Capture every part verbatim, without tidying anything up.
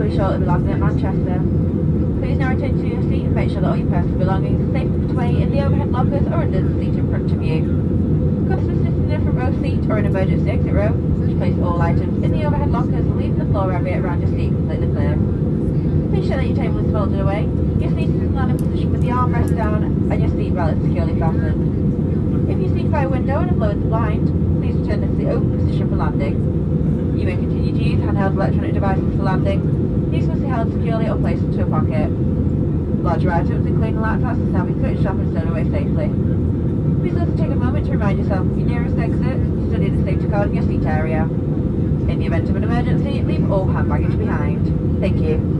will be shortly be landing at Manchester. Please now return to your seat and make sure that all your personal belongings are safe put away in the overhead lockers or under the seat in front of you. Customers sitting in the front row seat or an emergency exit row, just place all items in the overhead lockers and leave the floor area around your seat completely clear. Please ensure that your table is folded away, your seat is in a position with the armrest down and your seatbelt is securely fastened. If you seat by a window and have lowered the blind, please return to the open position for landing. You may continue to use handheld electronic devices for landing. These must be held securely or placed into a pocket. Larger items, including laptops, can now be switched off and stowed away safely. Please also take a moment to remind yourself of your nearest exit, study the safety card in your seat area. In the event of an emergency, leave all hand baggage behind. Thank you.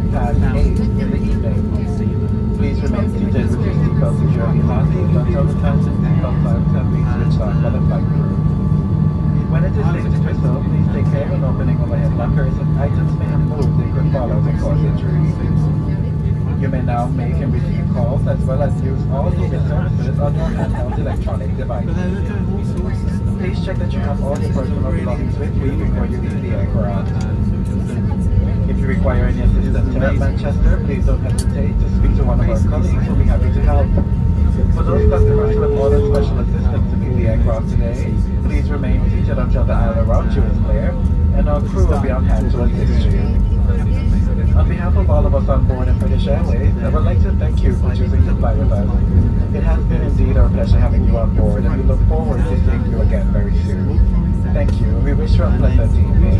past eight in the evening. Please remain seated with your seatbelt securely fastened until the transit seatbelt lights have been switched off by the flight crew. When it is safe to do so, please take care when opening overhead lockers and items may have moved they could fall out and cause injury. You may now make and receive calls as well as use all Uber services on your handheld electronic devices. Please check that you have all your personal belongings with you before you leave the aircraft. If you require any assistance here at Manchester, please don't hesitate to speak to one of our colleagues who will be happy to help. For those customers who have ordered special assistance to leave the aircraft today, please remain seated until the aisle around you is clear, and our crew will be on hand to assist you. On behalf of all of us on board in British Airways, I would like to thank you for choosing to fly with us. It has been indeed our pleasure having you on board, and we look forward to seeing you again very soon. Thank you. We wish you a pleasant evening.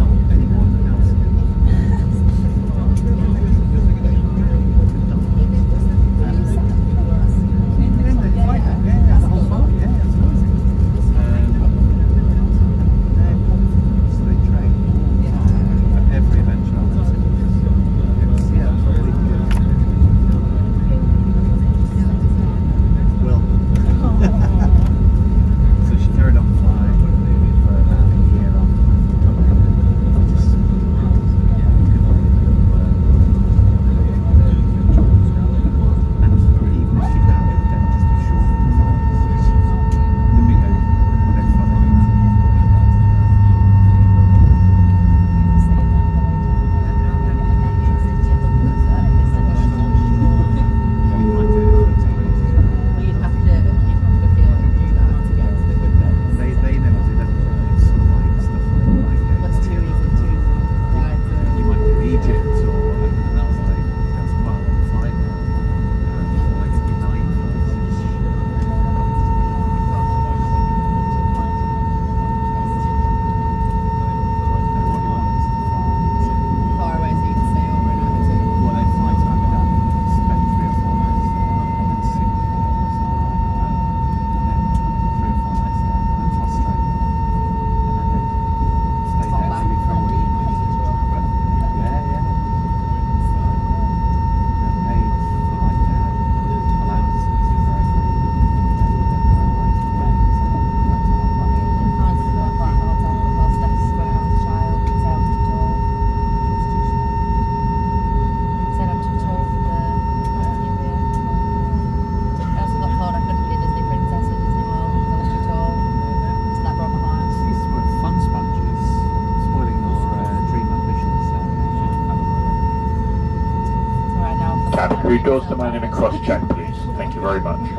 Three doors to mine and cross check, please. Thank you very much. You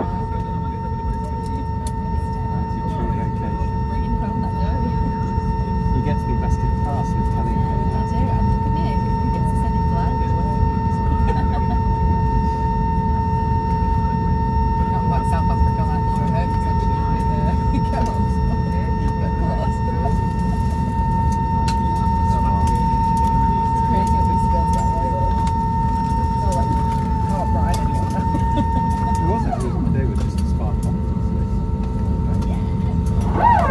get to be best in class with Kelly. I do, and look at me, who gets to send it fly? Not quite South Africa like this, I hope it's actually with uh, girls. But close. It's crazy what these girls get away with. So like, can't ride anyone now. It wasn't, it was, they were just a spark competence.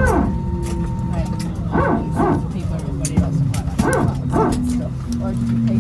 Like, people, everybody else are quite like that and stuff. Or just